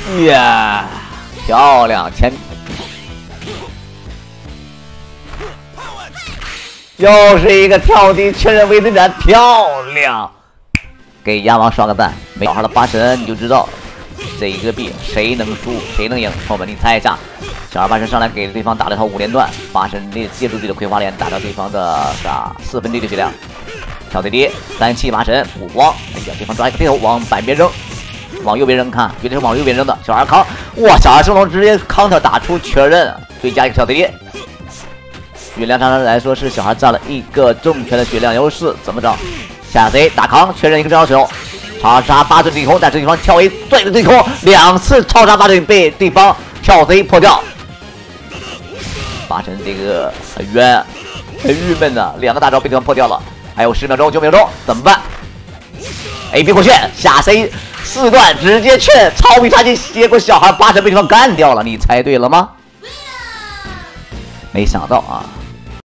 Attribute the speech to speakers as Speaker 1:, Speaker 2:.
Speaker 1: 呀，漂亮！前又是一个跳地确认位置战，漂亮！给亚王刷个赞。没小孩的八神你就知道这一个币谁能输谁能赢。朋友们，你猜一下，小孩八神上来给对方打了一套5连段，八神借助自己的葵花连打到对方的4分之一的血量。跳对地，37八神不慌，哎呀，对方抓一个飞头往板边扔。往右边扔，看，绝对是往右边扔的。小孩扛，哇！小孩圣龙直接康特打出确认，追加一个小飞碟。血量上来说是小孩占了一个重拳的血量优势，怎么着？下 C 打扛，确认一个正好使用，超杀8阵对空，但是对方跳 A 对着对空，2次超杀8阵被对方跳 C 破掉。八神这个很冤，很郁闷呐，2个大招被对方破掉了，还有10秒钟、9秒钟，怎么办？AB 过炫下 C 4段直接劝超比杀技，结果小孩八神被对方干掉了，你猜对了吗？没想到啊，